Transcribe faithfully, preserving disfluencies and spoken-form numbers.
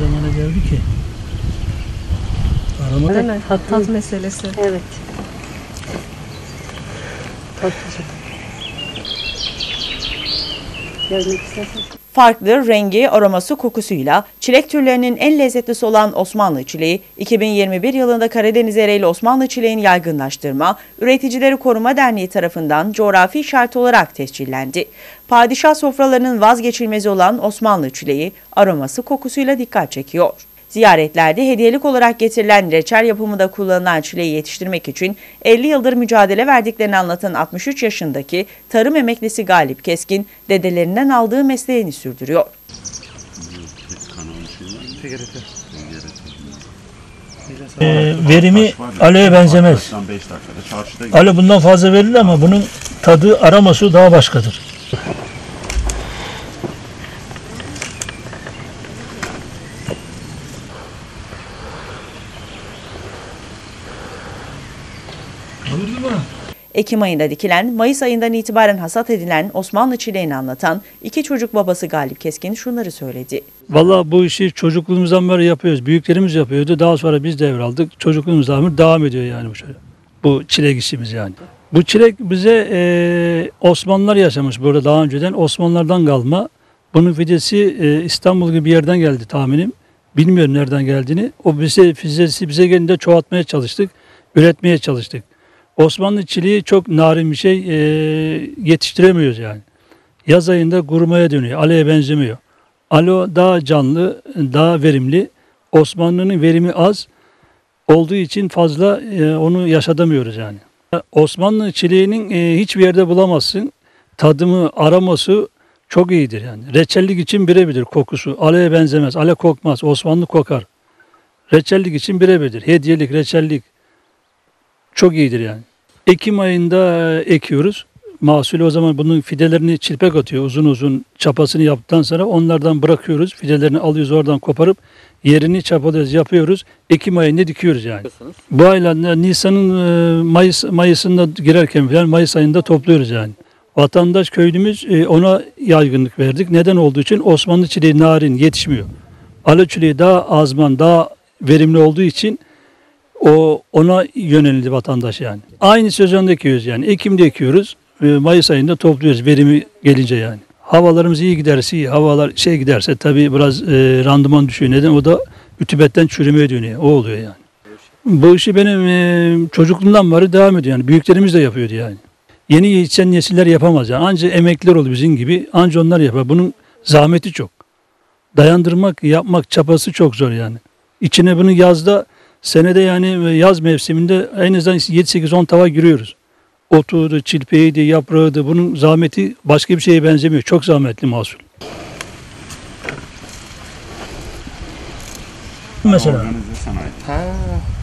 zamana geldi ki. Arama Değil mi? Tat, tat meselesi. Evet. Çok güzel. Görmek istersen. Farklı rengi, aroması, kokusuyla çilek türlerinin en lezzetlisi olan Osmanlı çileği, iki bin yirmi bir yılında Karadeniz Ereğli Osmanlı çileğini yaygınlaştırma, Üreticileri Koruma Derneği tarafından coğrafi işaret olarak tescillendi. Padişah sofralarının vazgeçilmezi olan Osmanlı çileği, aroması, kokusuyla dikkat çekiyor. Ziyaretlerde hediyelik olarak getirilen reçel yapımında kullanılan çileği yetiştirmek için elli yıldır mücadele verdiklerini anlatan altmış üç yaşındaki tarım emeklisi Galip Keskin, dedelerinden aldığı mesleğini sürdürüyor. Ee, verimi aloe benzemez. Aloe bundan fazla verilir ama bunun tadı, aroması daha başkadır. Ekim ayında dikilen, Mayıs ayından itibaren hasat edilen Osmanlı çileğini anlatan iki çocuk babası Galip Keskin şunları söyledi. Vallahi bu işi çocukluğumuzdan beri yapıyoruz. Büyüklerimiz yapıyordu. Daha sonra biz devraldık. Çocukluğumuzdan beri devam ediyor yani bu şöyle. Bu çilek işimiz yani. Bu çilek bize e, Osmanlılar yaşamış burada daha önceden. Osmanlılardan kalma. Bunun fidesi e, İstanbul gibi bir yerden geldi tahminim. Bilmiyorum nereden geldiğini. O bize fidesi bize gelince çoğaltmaya çalıştık. Üretmeye çalıştık. Osmanlı çileği çok narin bir şey, e, yetiştiremiyoruz yani. Yaz ayında kurumaya dönüyor, aloe benzemiyor. Aloe daha canlı, daha verimli. Osmanlı'nın verimi az olduğu için fazla e, onu yaşatamıyoruz yani. Osmanlı çileğinin e, hiçbir yerde bulamazsın. Tadımı, aroması çok iyidir yani. Reçellik için birebirdir kokusu. Aloe benzemez, aloe kokmaz, Osmanlı kokar. Reçellik için birebirdir. Hediyelik, reçellik. Çok iyidir yani. Ekim ayında ekiyoruz. Mahsulü o zaman bunun fidelerini çilpek atıyor. Uzun uzun çapasını yaptıktan sonra onlardan bırakıyoruz. Fidelerini alıyoruz oradan koparıp yerini çapalıyoruz, yapıyoruz. Ekim ayında dikiyoruz yani. Bu aylarda Nisan'ın Mayıs Mayıs'ında girerken falan Mayıs ayında topluyoruz yani. Vatandaş köylümüz ona yaygınlık verdik. Neden olduğu için Osmanlı çileği narin yetişmiyor. Aloe çileği daha azman, daha verimli olduğu için o ona yöneldi vatandaş yani. Aynı sezonda ekiyoruz yani. Ekim'de ekiyoruz. Mayıs ayında topluyoruz verimi gelince yani. Havalarımız iyi giderse iyi. Havalar şey giderse tabii biraz e, randıman düşüyor. Neden? O da ütübetten çürümeye dönüyor. O oluyor yani. Bu işi benim e, çocukluğumdan beri devam ediyor yani. Büyüklerimiz de yapıyordu yani. Yeni yetişen nesiller yapamaz yani. Anca emekliler olur bizim gibi. Anca onlar yapar. Bunun zahmeti çok. Dayandırmak, yapmak çapası çok zor yani. İçine bunu yazda senede yani yaz mevsiminde en azından yedi sekiz on tava giriyoruz. Otuğuydu, çilpeğiydi, yaprağıydı. Bunun zahmeti başka bir şeye benzemiyor. Çok zahmetli mahsul. Mesela. Ha.